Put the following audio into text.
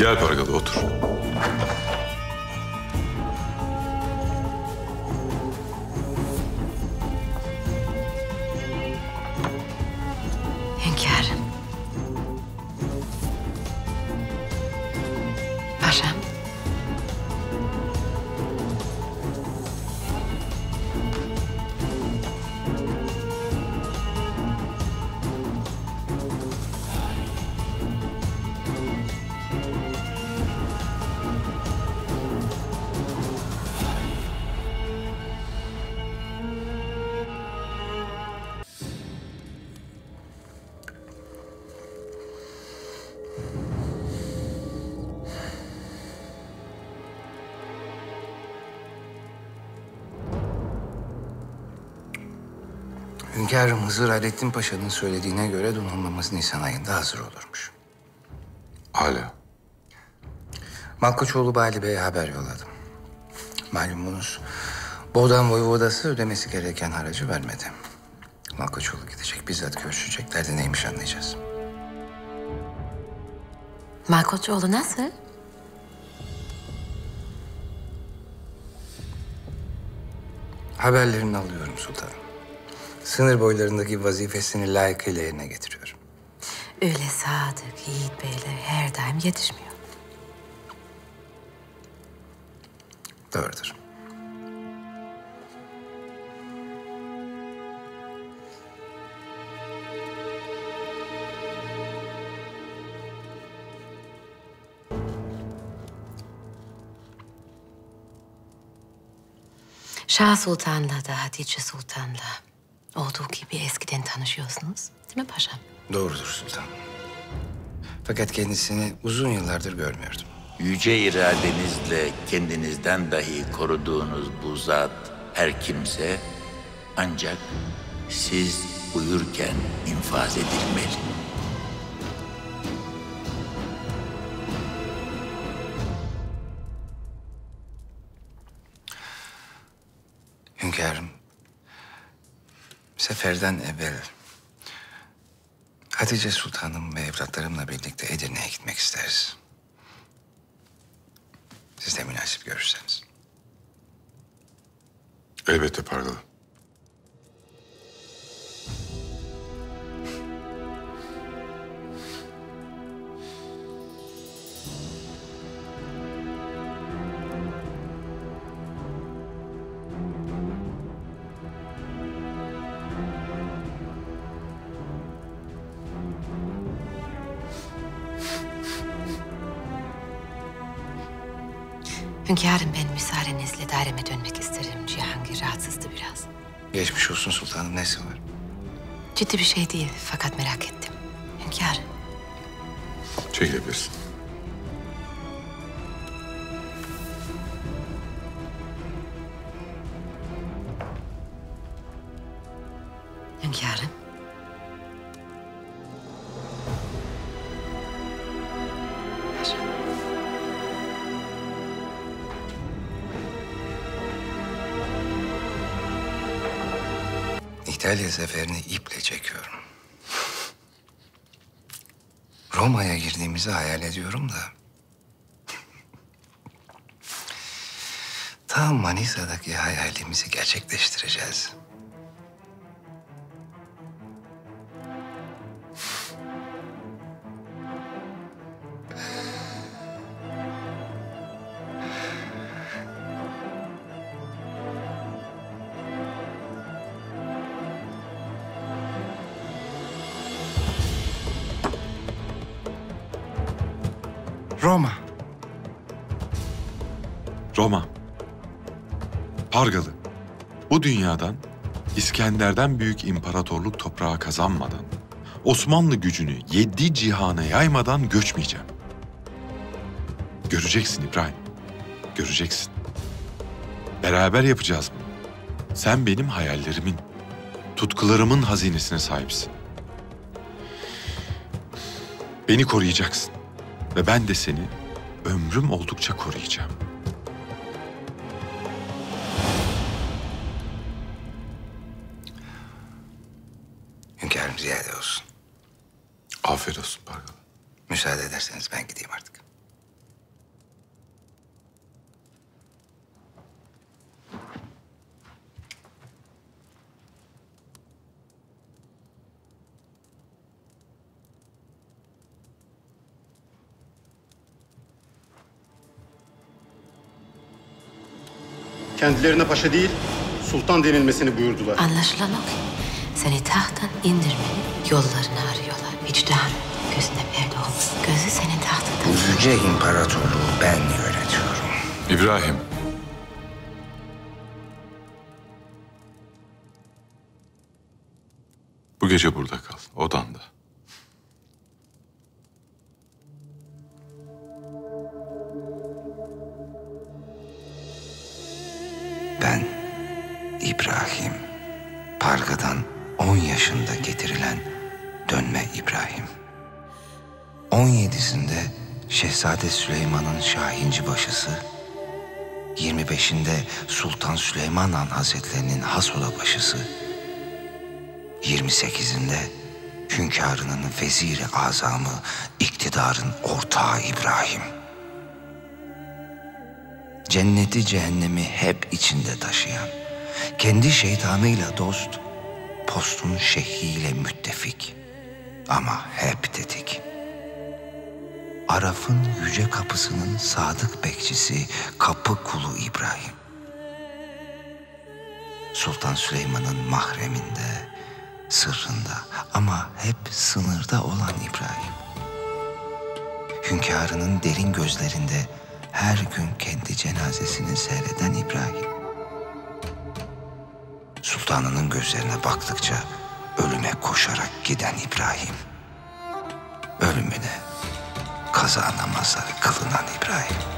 Gel Pargalı, otur. Hünkârım. Paşam. Hünkârım, Hızır Hayrettin Paşa'nın söylediğine göre donanmamız Nisan ayında hazır olurmuş. Hala. Malkoçoğlu Bali Bey'e haber yolladım. Malumunuz, Boğdan Voyvodası ödemesi gereken haracı vermedi. Malkoçoğlu gidecek, bizzat görüşecek. Derdi neymiş anlayacağız. Malkoçoğlu nasıl? Haberlerini alıyorum sultanım. Sınır boylarındaki vazifesini layıkıyla yerine getiriyorum. Öyle sadık, yiğit beyler her daim yetişmiyor. Doğrudur. Şah Sultan'la da Hatice Sultan'la olduğu gibi eskiden tanışıyorsunuz. Değil mi paşam? Doğrudur sultanım. Fakat kendisini uzun yıllardır görmüyordum. Yüce iradenizle kendinizden dahi koruduğunuz bu zat her kimse ancak siz uyurken infaz edilmeli. Hünkârım, seferden evvel Hatice Sultanım ve evlatlarımla birlikte Edirne'ye gitmek isteriz. Siz de münasip görürseniz. Elbette Pargalı. Hünkârım ben müsaadenizle daireme dönmek isterim. Cihangir rahatsızdı biraz. Geçmiş olsun sultanım, nesi var? Ciddi bir şey değil fakat merak ettim. Hünkârım. Çekilebilirsin. Hünkârım. Paşam. İtalya seferini iple çekiyorum. Roma'ya girdiğimizi hayal ediyorum da. Tam Manisa'daki hayalimizi gerçekleştireceğiz. Roma. Roma. Pargalı. Bu dünyadan İskender'den büyük imparatorluk toprağı kazanmadan, Osmanlı gücünü 7 cihana yaymadan göçmeyeceğim. Göreceksin İbrahim. Göreceksin. Beraber yapacağız bunu. Sen benim hayallerimin, tutkularımın hazinesine sahipsin. Beni koruyacaksın. Ve ben de seni ömrüm oldukça koruyacağım. Hünkârım ziyade olsun. Afiyet olsun Pargalı. Müsaade ederseniz ben gideyim artık. Kendilerine paşa değil, sultan denilmesini buyurdular. Anlaşılan o ki seni tahttan indirmenin yollarını arıyorlar. Vicdan gözüne perde olmasın. Gözü senin tahtında. Bu yüce imparatorluğu ben yönetiyorum. İbrahim. Bu gece burada kal, odanda. Ben İbrahim. Parga'dan 10 yaşında getirilen dönme İbrahim. 17'sinde Şehzade Süleyman'ın Şahinci başısı, 25'inde Sultan Süleyman Han Hazretlerinin Hasola başısı, 28'inde hünkârının veziri azamı, iktidarın ortağı İbrahim. Cenneti cehennemi hep içinde taşıyan, kendi şeytanıyla dost, postun şeyhiyle müttefik ama hep tetik. Araf'ın yüce kapısının sadık bekçisi, kapı kulu İbrahim. Sultan Süleyman'ın mahreminde, sırrında ama hep sınırda olan İbrahim. Hünkârının derin gözlerinde her gün kendi cenazesini seyreden İbrahim. Sultanının gözlerine baktıkça ölüme koşarak giden İbrahim. Ölümüne kaza namazları kılınan İbrahim.